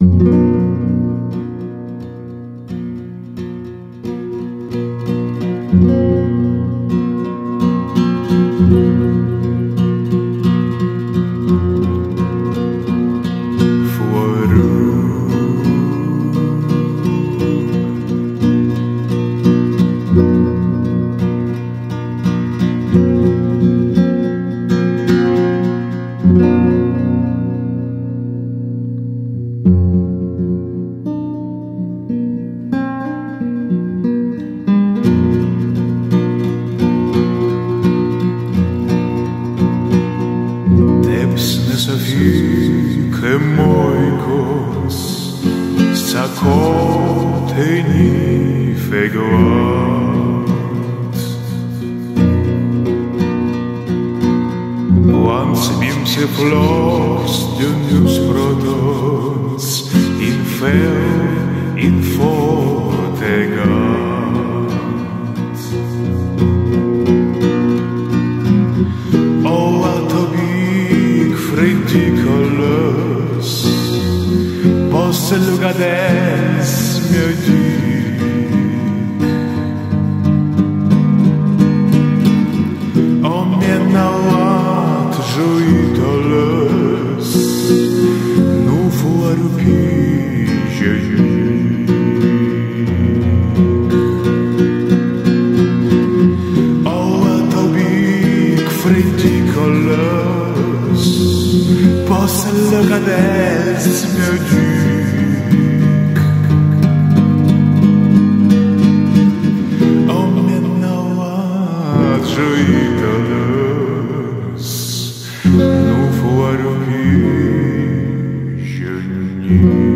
Să fii cremoicos, s'accoteni fegoat. Quants bimse flors d'unius protons, in fel, in fortegat. O atobic ridiculous, posso lugadens meu dic. O mien nauat joitolus, nu fuaru pige. O atobic ridiculous, posso lugadens meu dic. O mien nauat joitolus, nu fuaru pige.